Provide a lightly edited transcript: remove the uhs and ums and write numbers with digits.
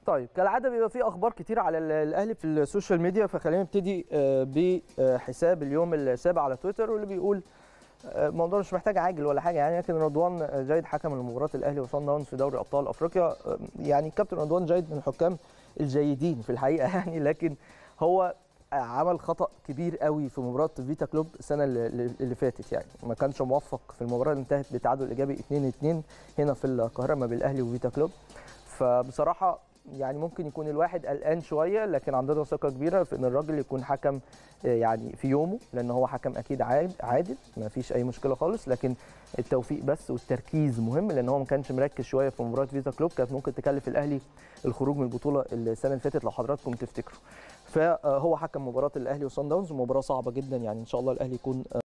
طيب كالعاده بيبقى في اخبار كتير على الاهلي في السوشيال ميديا، فخلينا نبتدي بحساب اليوم السابع على تويتر، واللي بيقول الموضوع مش محتاج عاجل ولا حاجه يعني، لكن رضوان جيد حكم لمباراه الاهلي وصن داونز في دوري ابطال افريقيا. يعني كابتن رضوان جيد من الحكام الجيدين في الحقيقه يعني، لكن هو عمل خطأ كبير قوي في مباراه فيتا كلوب السنه اللي فاتت. يعني ما كانش موفق في المباراه اللي انتهت بتعادل ايجابي 2-2 هنا في القاهره ما بين الاهلي وفيتا كلوب. فبصراحه يعني ممكن يكون الواحد قلقان شويه، لكن عندنا ثقه كبيره في ان الراجل يكون حكم يعني في يومه، لان هو حكم اكيد عادل ما فيش اي مشكله خالص، لكن التوفيق بس والتركيز مهم، لان هو ما كانش مركز شويه في مباراه فيتا كلوب، كانت ممكن تكلف الاهلي الخروج من البطوله السنه اللي فاتت لو حضراتكم تفتكروا. فهو حكم مباراه الاهلي وصن داونز، مباراه صعبه جدا يعني، ان شاء الله الاهلي يكون